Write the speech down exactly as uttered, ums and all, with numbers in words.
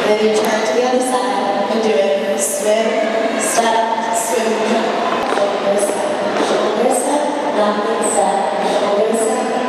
Then you turn to the other side and do it. Swim, step, swim, jump. Shoulder step, shoulder step, nothing step, shoulder step.